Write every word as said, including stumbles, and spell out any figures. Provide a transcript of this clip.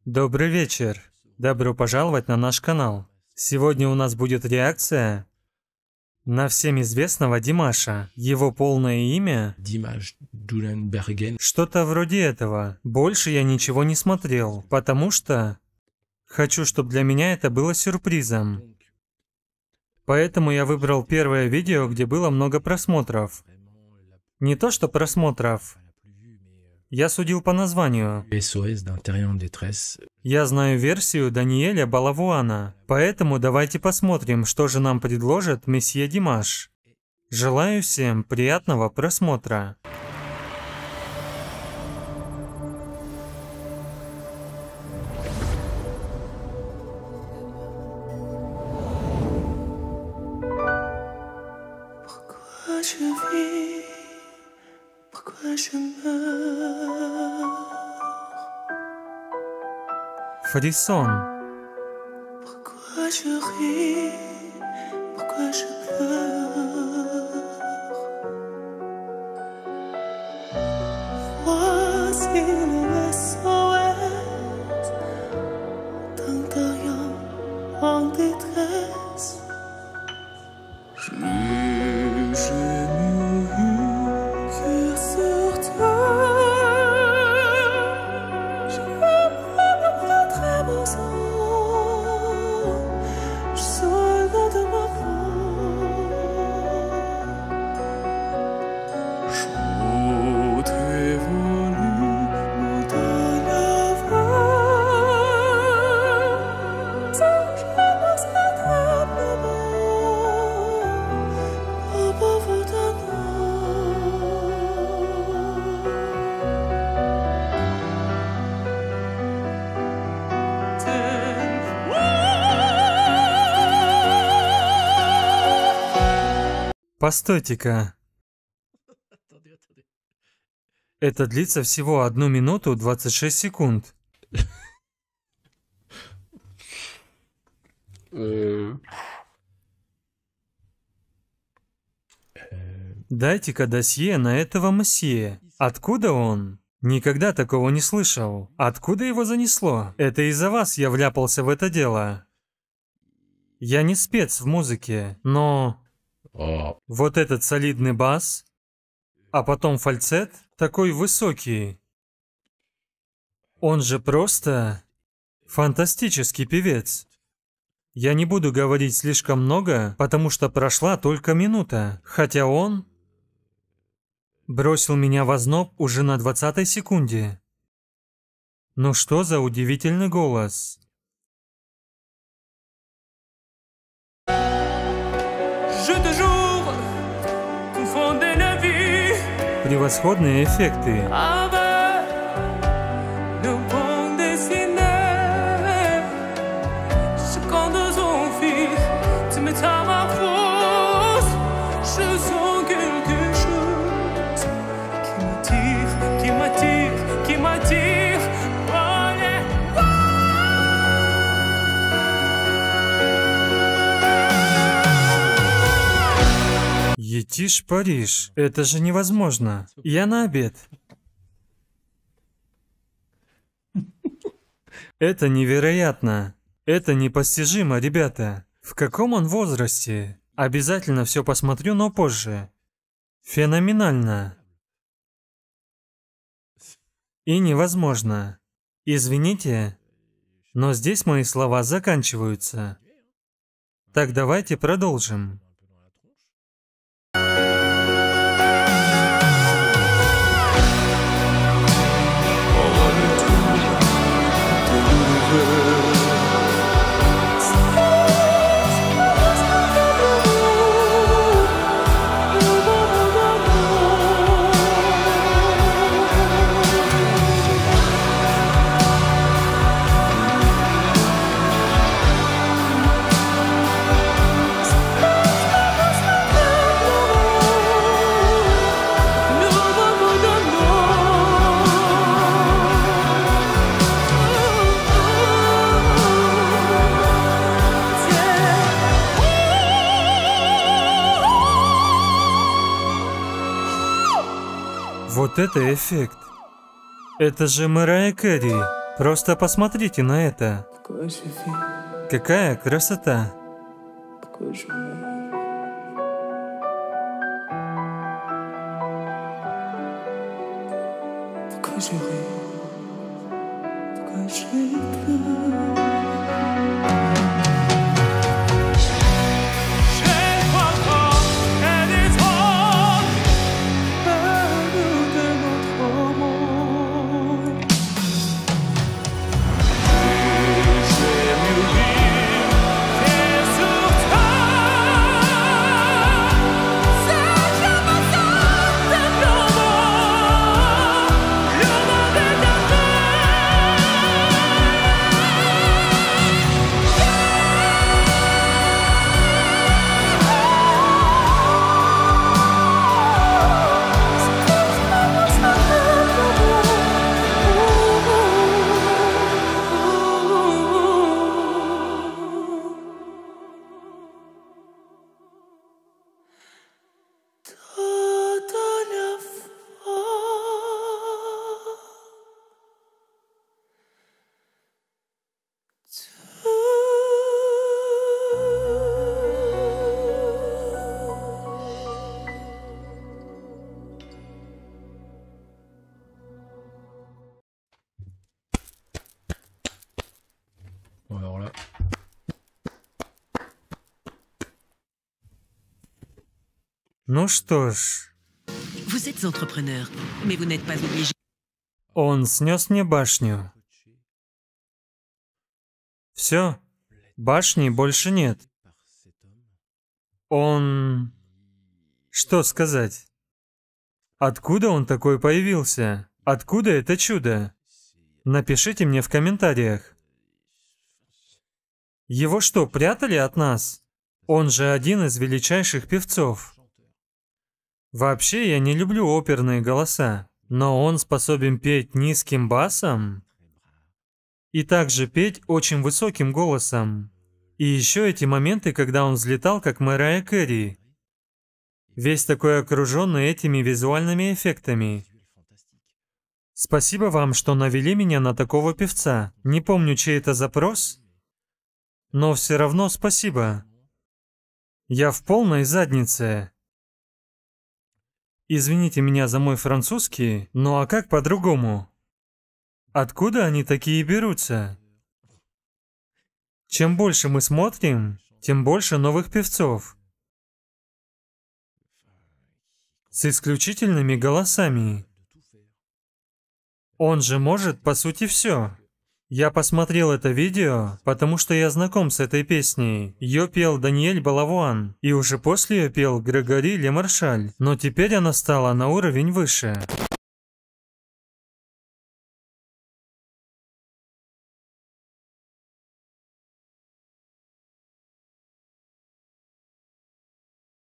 Добрый вечер. Добро пожаловать на наш канал. Сегодня у нас будет реакция на всем известного Димаша. Его полное имя Dimash Dulenbergen. что-то вроде этого. Больше я ничего не смотрел, потому что хочу, чтобы для меня это было сюрпризом. Поэтому я выбрал первое видео, где было много просмотров. Не то что просмотров. Я судил по названию. эс о эс d'Intérieur en détresse. Я знаю версию Даниэля Балавуана, поэтому давайте посмотрим, что же нам предложит месье Димаш. Желаю всем приятного просмотра. Фрисон. Pourquoi je ris, pourquoi je pleure. Voici le S O S d'Intérieur en détresse. Plus j'ai mouru que sur terre. Je me prends très beau sang. Je soldat de ma peau. Chaud évolue de la voix. Sans jamais s'attrape là-bas. Au pauvre Постойте-ка. Это длится всего одну минуту двадцать шесть секунд. Дайте-ка досье на этого месье. Откуда он? Никогда такого не слышал. Откуда его занесло? Это из-за вас я вляпался в это дело. Я не спец в музыке, но... Oh. Вот этот солидный бас, а потом фальцет, такой высокий. Он же просто фантастический певец. Я не буду говорить слишком много, потому что прошла только минута, хотя он бросил меня в озноб уже на двадцатой секунде. Ну что за удивительный голос. Превосходные эффекты. Етиш Париж. Это же невозможно. Я на обед. Это невероятно. Это непостижимо, ребята. В каком он возрасте? Обязательно все посмотрю, но позже. Феноменально. И невозможно. Извините, но здесь мои слова заканчиваются. Так давайте продолжим. Вот это эффект. Это же Мэрайя Кэрри. Просто посмотрите на это. Pourquoi je vis? Какая красота. Pourquoi je meurs? Pourquoi je ris? Pourquoi je pleure? Bon, alors là. Ну что ж, Vous êtes entrepreneur, mais vous n'êtes pas obligé. он снес мне башню. Все, башни больше нет. Он... Что сказать? Откуда он такой появился? Откуда это чудо? Напишите мне в комментариях. Его что, прятали от нас? Он же один из величайших певцов. Вообще, я не люблю оперные голоса, но он способен петь низким басом и также петь очень высоким голосом. И еще эти моменты, когда он взлетал, как Мэрайя Кэрри. Весь такой окруженный этими визуальными эффектами. Спасибо вам, что навели меня на такого певца. Не помню, чей это запрос, но все равно спасибо. Я в полной заднице. Извините меня за мой французский, ну а как по-другому? Откуда они такие берутся? Чем больше мы смотрим, тем больше новых певцов. С исключительными голосами. Он же может, по сути, все. Я посмотрел это видео, потому что я знаком с этой песней. Ее пел Даниэль Балавуан, и уже после ее пел Грегори Ле Маршаль, но теперь она стала на уровень выше.